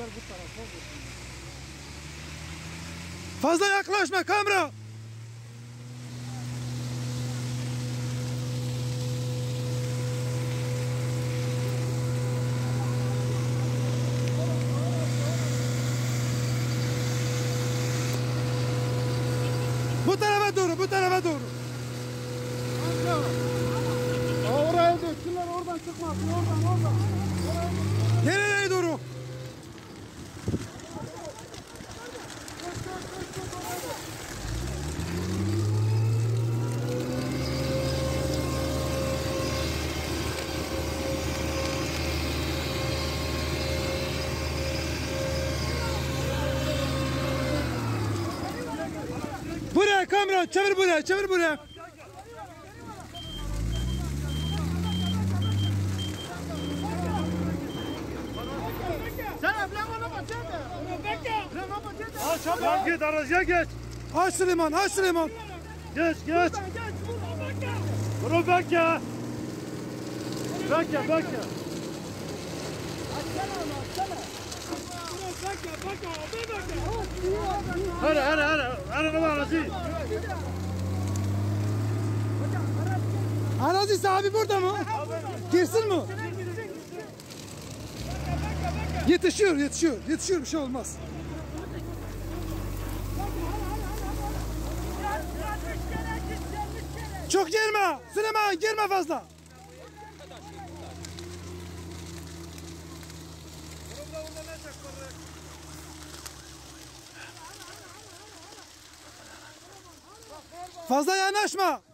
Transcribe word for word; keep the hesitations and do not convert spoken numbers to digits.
rüzgar bu tarafa vursun. Fazla yaklaşma kamera. Bu tarafa doğru, bu tarafa doğru. Oraya döksünler, oradan çıkmasın, oradan, oradan. Nereye doğru? Buraya kamera, çevir buraya, çevir buraya. Sen ablam ona bakacak mı? Bekle. Ablam bakacak mı? Aç çabuk git araca geç. Aç Süleyman, aç Süleyman. Geç geç. Bunu bekle. Bekle bekle. Hadi hadi hadi. Hadi ne var aracı? Arazi sahibi burada mı? Girsin mi? Yetişiyor, yetişiyor. Yetişiyor, bir şey olmaz. Çok girme. Süleyman girme fazla. Fazla yanaşma.